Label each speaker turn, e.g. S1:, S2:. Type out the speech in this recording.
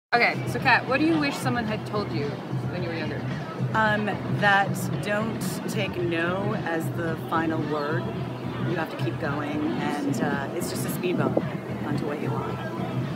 S1: Okay, so Kat, what do you wish someone had told you when you were younger?
S2: That don't take no as the final word. You have to keep going, and it's just a speed bump onto what you want.